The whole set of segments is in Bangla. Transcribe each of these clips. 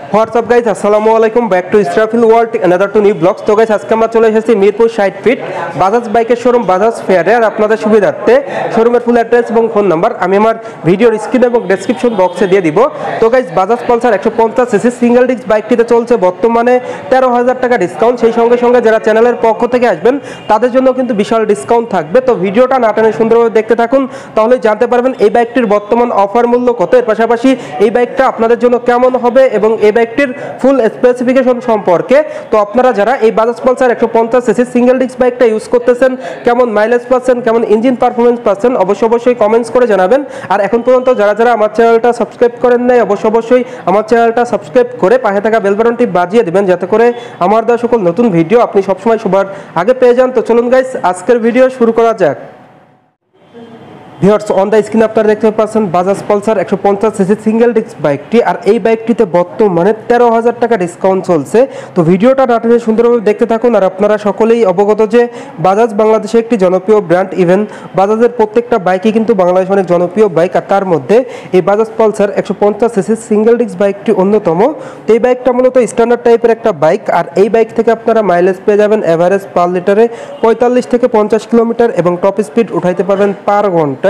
হোয়াটসঅ্যাপ গাইজ, আসসালামু আলাইকুম, back to Israfil world, another to new blogs. তো গাইজ আজকে আমরা চলে এসেছি মিরপুর 60 ফিট বাজাজ বাইকের শোরুম বাজাজ ফেয়ারে। আর আপনাদের সুবিধার্থে শোরুমের ফুল অ্যাড্রেস এবং ফোন নাম্বার আমি আমার ভিডিওর স্ক্রিন এবং ডেসক্রিপশন বক্সে দিয়ে দিব। তো guys Bajaj Pulsar 150 CC single disc বাইকটিতে চলছে বর্তমানে 13,000 টাকা ডিসকাউন্ট। সেই সঙ্গে সঙ্গে যারা চ্যানেলের পক্ষ থেকে আসবেন তাদের জন্য কিন্তু বিশাল ডিসকাউন্ট থাকবে। তো ভিডিওটা না টেনে সুন্দরভাবে দেখতে থাকুন, তাহলে জানতে পারবেন এই বাইকটির বর্তমান অফার মূল্য কত, এর পাশাপাশি এই বাইকটা আপনাদের জন্য কেমন হবে এবং এই বাইকটির ফুল স্পেসিফিকেশন সম্পর্কে। তো আপনারা যারা এই Bajaj Pulsar 150 CC single disc বাইকটা ইউজ করতেছেন, কেমন মাইলেজ পাচ্ছেন, কেমন ইঞ্জিন পারফরমেন্স পাচ্ছেন, অবশ্যই কমেন্টস করে জানাবেন। আর এখন পর্যন্ত যারা আমার চ্যানেলটা সাবস্ক্রাইব করেন নাই, অবশ্যই আমার চ্যানেলটা সাবস্ক্রাইব করে পাশে থাকা বেল বাটনটি বাজিয়ে দিবেন, যাতে করে আমার দেওয়া সকল নতুন ভিডিও আপনি সবসময় সবার আগে পেয়ে যান। তো চলুন গাইস, আজকের ভিডিও শুরু করা যাক। ভিউয়ার্স, অন দ্য স্ক্রিন আপনারা দেখতে পাচ্ছেন Bajaj Pulsar 150 CC single disc বাইকটি। আর এই বাইকটিতে বর্তমানে 13,000 টাকা ডিসকাউন্ট চলছে। তো ভিডিওটা না টেনে সুন্দরভাবে দেখতে থাকুন। আর আপনারা সকলেই অবগত যে বাজাজ বাংলাদেশে একটি জনপ্রিয় ব্র্যান্ড। ইভেন বাজাজের প্রত্যেকটা বাইকই কিন্তু বাংলাদেশে অনেক জনপ্রিয় বাইক, আর তার মধ্যে এই Bajaj Pulsar 150 CC single disc বাইকটি অন্যতম। তো এই বাইকটা মূলত স্ট্যান্ডার্ড টাইপের একটা বাইক। আর এই বাইক থেকে আপনারা মাইলেজ পেয়ে যাবেন এভারেজ পার লিটারে 45 থেকে 50 কিলোমিটার এবং টপ স্পিড উঠাইতে পারবেন পার ঘন্টায়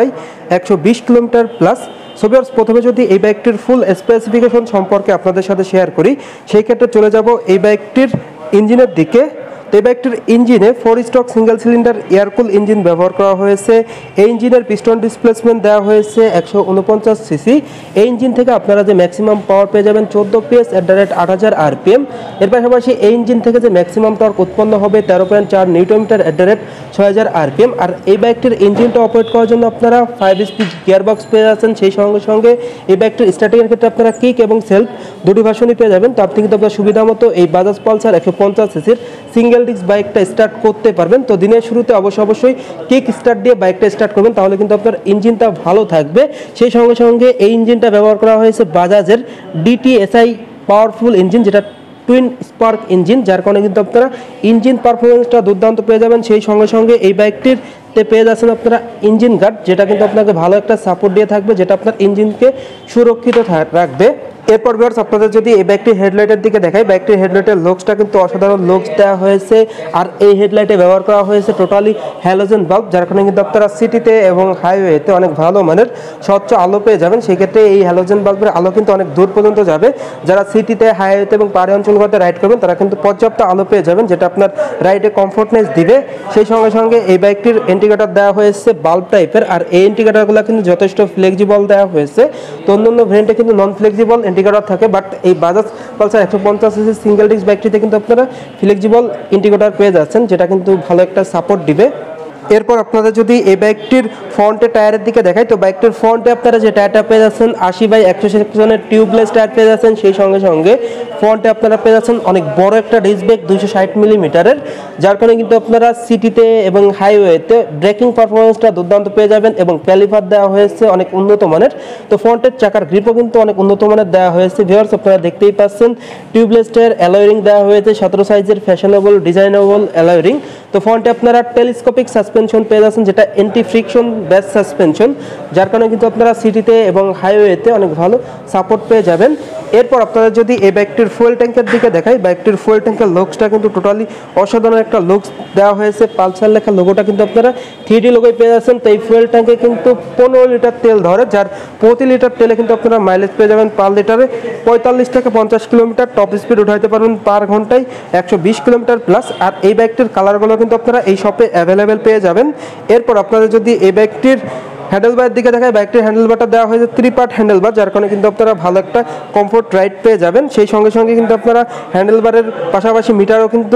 120 কিলোমিটার প্লাস। সো ভিউয়ার্স, প্রথমে যদি এই বাইকটির ফুল স্পেসিফিকেশন সম্পর্কে আপনাদের সাথে শেয়ার করি, সেই ক্ষেত্রে চলে যাব এই বাইকটির ইঞ্জিনের দিকে। তো এই বাইকটির ইঞ্জিনে 4 stroke single cylinder air cool engine ব্যবহার করা হয়েছে। এই ইঞ্জিনের পিস্টন ডিসপ্লেসমেন্ট দেওয়া হয়েছে 149 সিসি। এই ইঞ্জিন থেকে আপনারা যে ম্যাক্সিমাম পাওয়ার পেয়ে যাবেন 14 PS @ 8000 RPM। এর পাশাপাশি এই ইঞ্জিন থেকে যে ম্যাক্সিমাম টর্ক উৎপন্ন হবে 13.4 নিউটন মিটার @ 6000 RPM। আর এই বাইকটির ইঞ্জিনটা অপারেট করার জন্য আপনারা 5 স্পিড গিয়ারবক্স পেয়ে যাচ্ছেন। সেই সঙ্গে সঙ্গে এই বাইকটির স্টার্টিংয়ের ক্ষেত্রে আপনারা কিক এবং সেলফ দুটি ভার্সনই পেয়ে যাবেন। তো আপনি কিন্তু আপনার সুবিধা মতো এই বাজাজ পালসার 150 সিসির সিঙ্গেল ডিস্ক বাইকটা স্টার্ট করতে পারবেন। তো দিনের শুরুতে অবশ্যই কিক স্টার্ট দিয়ে বাইকটা স্টার্ট করবেন, তাহলে কিন্তু আপনার ইঞ্জিনটা ভালো থাকবে। সেই সঙ্গে সঙ্গে এই ইঞ্জিনটা ব্যবহার করা হয়েছে বাজাজের DTSI পাওয়ারফুল ইঞ্জিন, যেটা টুইন স্পার্ক ইঞ্জিন, যার কারণে কিন্তু আপনারা ইঞ্জিন পারফরমেন্সটা দুর্দান্ত পেয়ে যাবেন। সেই সঙ্গে সঙ্গে এই বাইকটির পেয়ে যাচ্ছেন আপনারা ইঞ্জিন গার্ড, যেটা কিন্তু আপনাকে ভালো একটা সাপোর্ট দিয়ে থাকবে, যেটা আপনার ইঞ্জিনকে সুরক্ষিত রাখবে। এরপর ভিউয়ার্স, আপনাদের যদি এই বাইকটির হেডলাইটের দিকে দেখাই, বাইকটির হেডলাইটের লুকসটা কিন্তু অসাধারণ লুকস দেওয়া হয়েছে। আর এই হেডলাইটে ব্যবহার করা হয়েছে টোটালি হ্যালোজেন বাল্ব, যার কারণে কিন্তু আপনারা সিটিতে এবং হাইওয়েতে অনেক ভালো মানের স্বচ্ছ আলো পেয়ে যাবেন। সেই ক্ষেত্রে এই হ্যালোজেন বাল্বের আলো কিন্তু অনেক দূর পর্যন্ত যাবে। যারা সিটিতে, হাইওয়েতে এবং পাহাড়ি অঞ্চলগুলোতে রাইড করবেন তারা কিন্তু পর্যাপ্ত আলো পেয়ে যাবেন, যেটা আপনার রাইডে কমফোর্টনেস দিবে। সেই সঙ্গে সঙ্গে এই বাইকটির ইন্ডিকেটর দেওয়া হয়েছে বাল্ব টাইপের। আর এই ইন্ডিকেটরগুলো কিন্তু যথেষ্ট ফ্লেক্সিবল দেওয়া হয়েছে। তো অন্যান্য ভেরিয়েন্টে কিন্তু নন ফ্লেক্সিবল ইন্ডিকেটর থাকে, বাট এই Bajaj Pulsar 150 CC single disc বাইকটিতে কিন্তু আপনারা ফ্লেক্সিবল ইন্ডিকেটর পেয়ে যাচ্ছেন, যেটা কিন্তু ভালো একটা সাপোর্ট দিবে। এরপর আপনারা যদি এই বাইকটির ফ্রন্টের টায়ারের দিকে দেখাই, তো বাইকটির ফ্রন্টে আপনারা যে টায়ারটা পেয়ে যাচ্ছেন 80/100 সেকশনের টিউবলেস টায়ার পেয়ে যাচ্ছেন। সেই সঙ্গে সঙ্গে ফ্রন্টে আপনারা পেয়ে যাচ্ছেন অনেক বড় একটা ডিস্ক ব্রেক 260 মিলিমিটারের, যার কারণে কিন্তু আপনারা সিটিতে এবং হাইওয়েতে ব্রেকিং পারফরমেন্সটা দুর্দান্ত পেয়ে যাবেন। এবং ক্যালিপার দেওয়া হয়েছে অনেক উন্নত মানের। তো ফ্রন্টের চাকার গ্রিপও কিন্তু অনেক উন্নত মানের দেওয়া হয়েছে। ভিউয়ার্স, আপনারা দেখতেই পাচ্ছেন টিউবলেস টায়ার অ্যালয় রিং দেওয়া হয়েছে 17 সাইজের ফ্যাশনেবল ডিজাইনেবল অ্যালয় রিং। তো ফ্রন্টে আপনারা টেলিস্কোপিক সাসপেনশন পেয়ে যাচ্ছেন, যেটা অ্যান্টি ফ্রিকশন বেস সাসপেনশন, যার কারণে কিন্তু আপনারা সিটিতে এবং হাইওয়েতে অনেক ভালো সাপোর্ট পেয়ে যাবেন। এরপর আপনারা যদি এই বাইকটির ফুয়েল ট্যাঙ্কের দিকে দেখাই, বাইকটির ফুয়েল ট্যাঙ্কের লুকসটা কিন্তু টোটালি অসাধারণ একটা লুকস দেওয়া হয়েছে। পালসার লেখা লোগোটা কিন্তু আপনারা 3D লোগোয় পেয়ে যাচ্ছেন। তো এই ফুয়েল ট্যাঙ্কে কিন্তু 15 লিটার তেল ধরে, যার প্রতি লিটার তেলে কিন্তু আপনারা মাইলেজ পেয়ে যাবেন পার লিটারে 45 থেকে 50 কিলোমিটার। টপ স্পিড উঠাইতে পারবেন পার ঘন্টায় 120 কিলোমিটার প্লাস। আর এই বাইকটির কালারগুলো কিন্তু আপনারা এই শপে অ্যাভেলেবেল পেয়ে যাবেন। এরপর আপনাদের যদি এই বাইকটির হ্যান্ডেলবারের দিকে দেখায়, বাইকটির হ্যান্ডেলবারটা দেওয়া হয়েছে 3 পার্ট হ্যান্ডেলবার, যার কারণে কিন্তু আপনারা ভালো একটা কমফোর্ট রাইড পেয়ে যাবেন। সেই সঙ্গে সঙ্গে কিন্তু আপনারা হ্যান্ডেলবারের পাশাপাশি মিটারও কিন্তু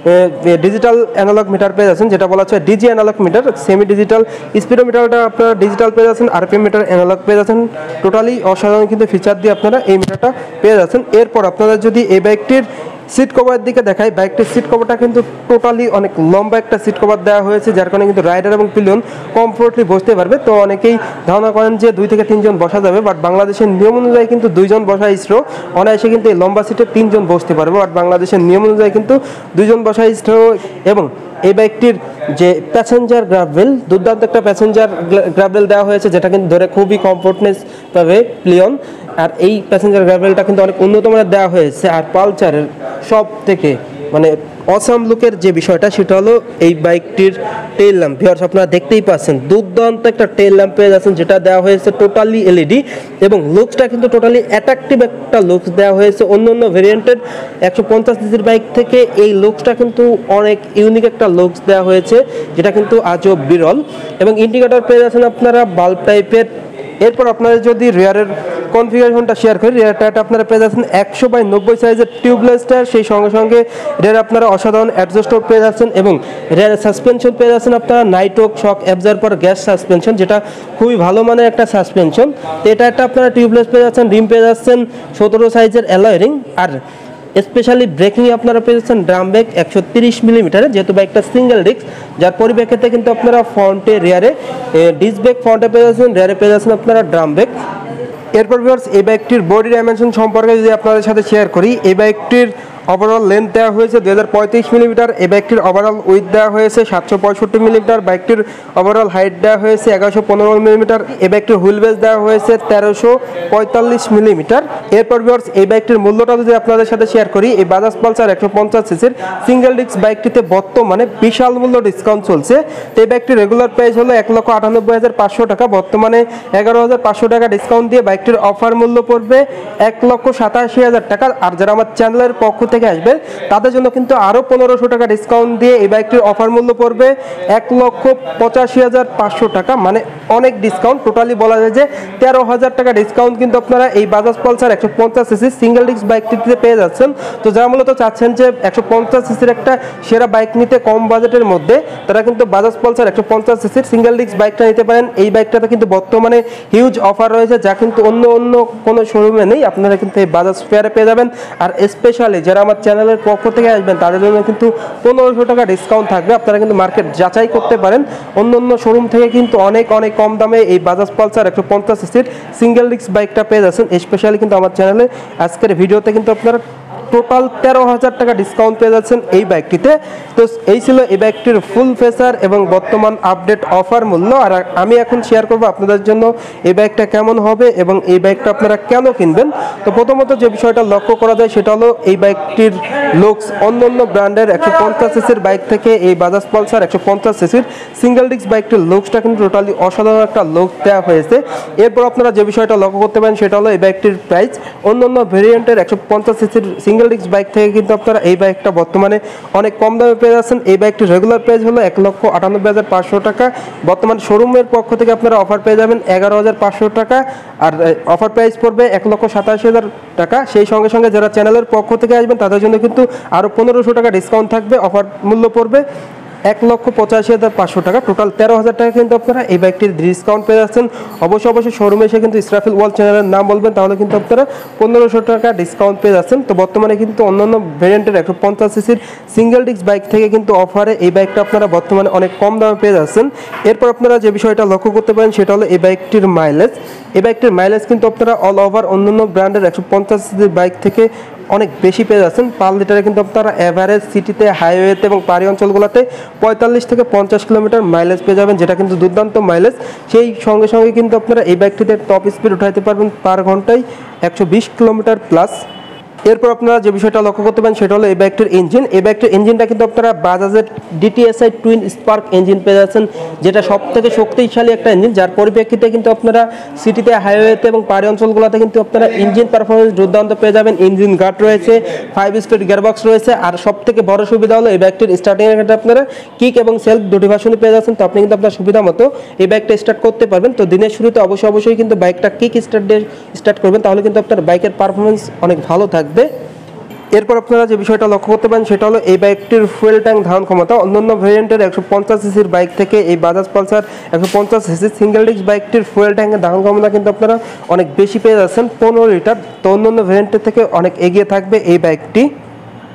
ডিজিটাল অ্যানালগ মিটার পেয়ে যাচ্ছেন, যেটা বলা হচ্ছে digi analog meter. Semi digital স্পিডোমিটারটা আপনারা ডিজিটাল পেয়ে যাচ্ছেন, RPM মিটার অ্যানালগ পেয়ে যাচ্ছেন। টোটালি অসাধারণ কিন্তু ফিচার দিয়ে আপনারা এই মিটারটা পেয়ে যাচ্ছেন। এরপর আপনারা যদি এই বাইকটির সিট কভারের দিকে দেখাই, বাইকটির সিট কভারটা কিন্তু টোটালি অনেক লম্বা একটা সিট কভার দেওয়া হয়েছে, যার কারণে কিন্তু রাইডার এবং পিলিয়ন কমফোর্টলি বসতে পারবে। তো অনেকেই ধারণা করেন যে 2 থেকে 3 জন বসা যাবে, বাট বাংলাদেশের নিয়ম অনুযায়ী কিন্তু 2 জন বসা ইসরো, অনায়াসে কিন্তু এই লম্বা সিটে 3 জন বসতে পারবে। বাট বাংলাদেশের নিয়ম অনুযায়ী কিন্তু 2 জন বসা ইসরো। এবং এই বাইকটির যে প্যাসেঞ্জার গ্রাভেল, দুর্দান্ত একটা প্যাসেঞ্জার গ্রাভেল দেওয়া হয়েছে, যেটা কিন্তু ধরে খুবই কমফোর্টনেস পাবে পিলিয়ন। আর এই প্যাসেঞ্জার গ্রাভেলটা কিন্তু অনেক উন্নত মানের দেওয়া হয়েছে। আর পালসারের সব থেকে মানে অসাম লুকের যে বিষয়টা সেটা হলো এই বাইকটির টেল ল্যাম্প। ভিউয়ার্স আপনারা দেখতেই পাচ্ছেন দুর্দান্ত একটা টেল ল্যাম্প পেয়ে যাচ্ছেন, যেটা দেওয়া হয়েছে টোটালি এলইডি এবং লুকসটা কিন্তু টোটালি অ্যাট্রাকটিভ একটা লুকস দেওয়া হয়েছে। অন্য অন্য ভেরিয়েন্টের 150 সিসির বাইক থেকে এই লুকসটা কিন্তু অনেক ইউনিক একটা লুকস দেওয়া হয়েছে, যেটা কিন্তু আজও বিরল। এবং ইন্ডিকেটর পেয়ে যাচ্ছেন আপনারা বাল্ব টাইপের। এরপর আপনারা যদি রিয়ারের কনফিগারেশনটা শেয়ার করি, রিয়ার টায়ারটা আপনারা পেয়ে যাচ্ছেন 100/90 সাইজের টিউবলেস টায়ার। সেই সঙ্গে সঙ্গে রিয়ার আপনারা অসাধারণ অ্যাডজাস্টর পেয়ে যাচ্ছেন এবং রিয়ারের সাসপেনশন পেয়ে যাচ্ছেন আপনারা nitrox shock absorber gas suspension, যেটা খুবই ভালো মানের একটা সাসপেনশন। তো এটা একটা আপনারা টিউবলেস পেয়ে যাচ্ছেন, রিম পেয়ে যাচ্ছেন 17 সাইজের অ্যালয় রিং। আর স্পেশালি ব্রেকিংয়ে আপনারা পেয়ে যাচ্ছেন ড্রাম ব্রেক 130 মিলিমিটারের, যেহেতু বাইকটা সিঙ্গেল ডিস্ক, যার পরিপ্রেক্ষিতে কিন্তু আপনারা ফ্রন্টে রিয়ারে ডিস্ক ব্রেক ফ্রন্টে পেয়ে যাচ্ছেন, রিয়ারে পেয়ে যাচ্ছেন আপনারা ড্রাম ব্রেক। এরপর ভিউয়ার্স এই বাইকটির বডি ডাইমেনশন সম্পর্কে যদি আপনাদের সাথে শেয়ার করি, এই বাইকটির ওভারঅল লেন্থ দেওয়া হয়েছে 2035 মিলিমিটার, এই বাইকটির ওভারঅল উইথ দেওয়া হয়েছে 765 মিলিমিটার, বাইকটির ওভারঅল হাইট দেওয়া হয়েছে 1115 মিলিমিটার, এই বাইকটির হুইল বেস দেওয়া হয়েছে 1345 মিলিমিটার। এরপর ভিউয়ার্স এই বাইকটির মূল্যটা যদি আপনাদের সাথে শেয়ার করি, এই বাজাজ পালসার 150 সিসির সিঙ্গেল ডিস্ক বাইকটিতে বর্তমানে বিশাল মূল্য ডিসকাউন্ট চলছে। তো এই বাইকটির রেগুলার প্রাইস হলো 1,98,500 টাকা, বর্তমানে 11,500 টাকা ডিসকাউন্ট দিয়ে বাইকটির অফার মূল্য পড়বে 1,87,000 টাকা। আর যারা আমার চ্যানেলের পক্ষ থেকে আসবে তাদের জন্য কিন্তু আরও 1500 টাকা ডিসকাউন্ট দিয়ে এই বাইকটির অফার মূল্য পড়বে 1,85,500 টাকা, মানে অনেক ডিসকাউন্ট। টোটালি বলা যায় যে 13,000 টাকা ডিসকাউন্ট কিন্তু আপনারা এই Bajaj Pulsar 150 CC single disc বাইকটিতে পেয়ে যাচ্ছেন। তো যারা মূলত চাচ্ছেন যে 150 সিসির একটা সেরা বাইক নিতে কম বাজেটের মধ্যে, তারা কিন্তু বাজাজ পালসার 150 সিসির সিঙ্গেল ডিস্ক বাইকটা নিতে পারেন। এই বাইকটাতে কিন্তু বর্তমানে হিউজ অফার রয়েছে, যা কিন্তু অন্য কোনো শোরুমে নেই, আপনারা কিন্তু এই বাজাজ ফেয়ারে পেয়ে যাবেন। আর স্পেশালি যারা আমার চ্যানেলের পক্ষ থেকে আসবেন তাদের জন্য কিন্তু 1500 টাকা ডিসকাউন্ট থাকবে। আপনারা কিন্তু মার্কেট যাচাই করতে পারেন, অন্য শোরুম থেকে কিন্তু অনেক কম দামে এই বাজাজ পালসার 150 সিসির সিঙ্গেল ডিস্ক বাইকটা পেয়ে যাচ্ছেন। স্পেশালি কিন্তু আমার চ্যানেলে আজকের ভিডিওতে কিন্তু আপনারা টোটাল 13,000 টাকা ডিসকাউন্ট পেয়ে যাচ্ছেন এই বাইকটিতে। তো এই ছিল এই বাইকটির ফুল ফেচার এবং বর্তমান আপডেট অফার মূল্য। আর আমি এখন শেয়ার করব আপনাদের জন্য এই বাইকটা কেমন হবে এবং এই বাইকটা আপনারা কেন কিনবেন। তো প্রথমত যে বিষয়টা লক্ষ্য করা যায় সেটা হলো এই বাইকটির লুকস অন্য ব্র্যান্ডের 150 সিসির বাইক থেকে এই বাজাজ পালসার 150 সিসির সিঙ্গেল ডিস্ক বাইকটির লুকসটা কিন্তু টোটালি অসাধারণ একটা লুক দেওয়া হয়েছে। এরপর আপনারা যে বিষয়টা লক্ষ্য করতে পারেন সেটা হলো এই বাইকটির প্রাইস অন্য ভেরিয়েন্টের 150 সিসির সিঙ্গেল ডিস্ক বাইক থেকে কিন্তু আপনারা এই বাইকটা বর্তমানে অনেক কম দামে পেয়ে যাচ্ছেন। এই বাইকটির রেগুলার প্রাইস হলো 1,98,500 টাকা, বর্তমান শোরুমের পক্ষ থেকে আপনারা অফার পেয়ে যাবেন 11,500 টাকা, আর অফার প্রাইস পড়বে 1,87,000 টাকা। সেই সঙ্গে সঙ্গে যারা চ্যানেলের পক্ষ থেকে আসবেন তাদের জন্য কিন্তু আরও 1500 টাকা ডিসকাউন্ট থাকবে, অফার মূল্য পড়বে 1,85,500 টাকা। টোটাল 13,000 টাকা কিন্তু আপনারা এই বাইকটির ডিসকাউন্ট পেয়ে যাচ্ছেন। অবশ্যই শোরুমে এসে কিন্তু ইসরাফিল ওয়ার্ল্ড চ্যানেলের নাম বলবেন, তাহলে কিন্তু আপনারা 1500 টাকা ডিসকাউন্ট পেয়ে যাচ্ছেন। তো বর্তমানে কিন্তু অন্যান্য ভেরিয়েন্টের 150 সিসির সিঙ্গেল ডিস্ক বাইক থেকে কিন্তু অফারে এই বাইকটা আপনারা বর্তমানে অনেক কম দামে পেয়ে যাচ্ছেন। এরপর আপনারা যে বিষয়টা লক্ষ্য করতে পারেন সেটা হলো এই বাইকটির মাইলেজ। এই বাইকটির মাইলেজ কিন্তু আপনারা অল ওভার অন্যান্য ব্র্যান্ডের 150 সিসির বাইক থেকে অনেক বেশি পেয়ে যাচ্ছেন। পার লিটারে কিন্তু আপনারা এভারেজ সিটিতে, হাইওয়েতে এবং পাহাড়ি অঞ্চলগুলোতে 45 থেকে 50 কিলোমিটার মাইলেজ পেয়ে যাবেন, যেটা কিন্তু দুর্দান্ত মাইলেজ। সেই সঙ্গে সঙ্গে কিন্তু আপনারা এই বাইকটিতে টপ স্পিড উঠাইতে পারবেন পার ঘন্টায় 120 কিলোমিটার প্লাস। এরপর আপনারা যে বিষয়টা লক্ষ্য করতে পারেন সেটা হলো এই বাইকটির ইঞ্জিন। এই বাইকটির ইঞ্জিনটা কিন্তু আপনারা বাজাজের DTSI টুইন স্পার্ক ইঞ্জিন পেয়ে যাচ্ছেন, যেটা সবথেকে শক্তিশালী একটা ইঞ্জিন, যার পরিপ্রেক্ষিতে কিন্তু আপনারা সিটিতে, হাইওয়েতে এবং পাহাড়ি অঞ্চলগুলোতে কিন্তু আপনারা ইঞ্জিন পারফরমেন্স দুর্দান্ত পেয়ে যাবেন। ইঞ্জিন গার্ড রয়েছে, 5 স্পিড গিয়ারবক্স রয়েছে, আর সবথেকে বড় সুবিধা হলো এই বাইকটির স্টার্টিংয়ের ক্ষেত্রে আপনারা কিক এবং সেলফ দুটি ভার্সনই পেয়ে যাচ্ছেন। তো আপনি কিন্তু আপনার সুবিধা মতো এই বাইকটা স্টার্ট করতে পারবেন। তো দিনের শুরুতে অবশ্যই কিন্তু বাইকটা কিক স্টার্ট করবেন, তাহলে কিন্তু আপনার বাইকের পারফরমেন্স অনেক ভালো থাকবে। এরপর আপনারা যে বিষয়টা লক্ষ্য করতে পারেন সেটা হলো এই বাইকটির ফুয়েল ট্যাঙ্ক ধারণ ক্ষমতা। অন্যান্য ভেরিয়েন্টের 150 সিসির বাইক থেকে এই বাজাজ পালসার 150 সিসির সিঙ্গেল ডিস্ক বাইকটির ফুয়েল ট্যাঙ্কের ধারণ ক্ষমতা কিন্তু আপনারা অনেক বেশি পেয়ে যাচ্ছেন, 15 লিটার। তো অন্যান্য ভেরিয়েন্টের থেকে অনেক এগিয়ে থাকবে এই বাইকটি।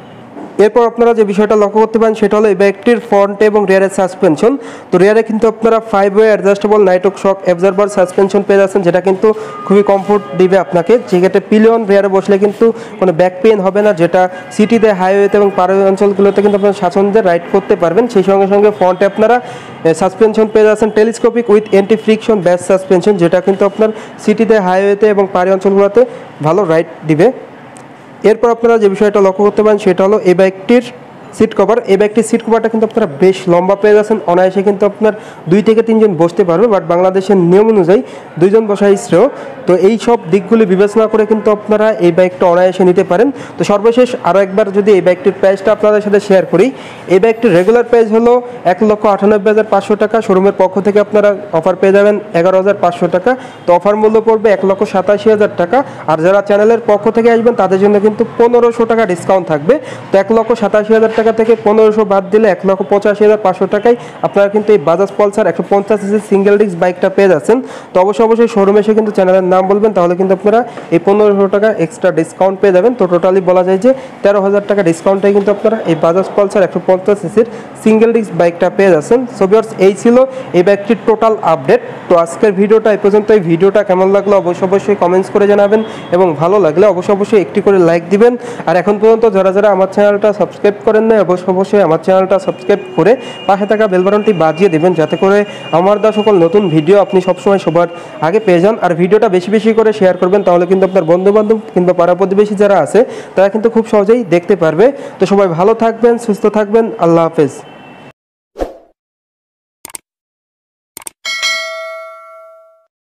এরপর আপনারা যে বিষয়টা লক্ষ্য করতে পারেন সেটা হলো এই বাইকটির ফ্রন্ট এবং রিয়ারের সাসপেনশন। তো রিয়ারে কিন্তু আপনারা 5 way adjustable nitrox shock absorber suspension পেয়ে যাচ্ছেন, যেটা কিন্তু খুবই কমফোর্ট দিবে আপনাকে। যেক্ষেত্রে পিলিয়ন রিয়ারে বসলে কিন্তু কোনো ব্যাক পেইন হবে না, যেটা সিটিতে হাইওয়েতে এবং পাহাড়ি অঞ্চলগুলোতে কিন্তু আপনারা স্বাচ্ছন্দ্যে রাইড করতে পারবেন। সেই সঙ্গে সঙ্গে ফ্রন্টে আপনারা সাসপেনশন পেয়ে যাচ্ছেন telescopic with anti friction bush suspension, যেটা কিন্তু আপনার সিটিতে হাইওয়েতে এবং পাহাড়ি অঞ্চলগুলোতে ভালো রাইড দিবে। এরপর আপনারা যে বিষয়টা লক্ষ্য করতে পারেন সেটা হলো এই বাইকটির সিট কভার। এই বাইকটির সিট কভারটা কিন্তু আপনারা বেশ লম্বা পেয়ে যাচ্ছেন, অনায়াসে কিন্তু আপনার 2 থেকে 3 জন বসতে পারবে, বাট বাংলাদেশের নিয়ম অনুযায়ী 2 জন বসাই শ্রেয়। তো এই সব দিকগুলি বিবেচনা করে কিন্তু আপনারা এই বাইকটা অনায়াসে নিতে পারেন। তো সর্বশেষ আরও একবার যদি এই বাইকটির প্রাইসটা আপনাদের সাথে শেয়ার করি, এই বাইকটির রেগুলার প্রাইস হলো 1,98,500 টাকা। শোরুমের পক্ষ থেকে আপনারা অফার পেয়ে যাবেন 11,500 টাকা। তো অফার মূল্য পড়বে 1,87,000 টাকা। আর যারা চ্যানেলের পক্ষ থেকে আসবেন তাদের জন্য কিন্তু 1500 টাকা ডিসকাউন্ট থাকবে। তো 1,87,000 টাকা থেকে 1500 বাদ দিলে 1,85,500 টাকায় আপনারা কিন্তু এই Bajaj Pulsar 150 CC single disc বাইকটা পেয়ে যাচ্ছেন। তো অবশ্যই শোরুমে এসে কিন্তু চ্যানেলের নাম বলবেন, তাহলে কিন্তু আপনারা এই 1500 টাকা এক্সট্রা ডিসকাউন্ট পেয়ে যাবেন। তো টোটালি বলা যায় যে 13,000 টাকা ডিসকাউন্টে কিন্তু আপনারা এই বাজাজ পালসার 150 সিসির সিঙ্গেল ডিস্ক বাইকটা পেয়ে যাচ্ছেন। সো ভিউয়ার্স, এই ছিল এই বাইকটির টোটাল আপডেট। তো আজকের ভিডিওটা এই পর্যন্ত। এই ভিডিওটা কেমন লাগলো অবশ্যই কমেন্টস করে জানাবেন, এবং ভালো লাগলে অবশ্যই একটি করে লাইক দিবেন। আর এখন পর্যন্ত যারা আমার চ্যানেলটা সাবস্ক্রাইব করেন না, অবশ্যই আমার চ্যানেলটা সাবস্ক্রাইব করে পাশে থাকা বেল বাটনটি বাজিয়ে দেবেন, যাতে করে আমার দেওয়া সকল নতুন ভিডিও আপনি সবসময় সবার আগে পেয়ে যান। আর ভিডিওটা বেশি করে শেয়ার করবেন, তাহলে কিন্তু আপনার বন্ধুবান্ধব কিংবা পাড়া প্রতিবেশী যারা আছে তারা কিন্তু খুব সহজেই দেখতে পারবে। তো সবাই ভালো থাকবেন, সুস্থ থাকবেন। আল্লাহ হাফেজ।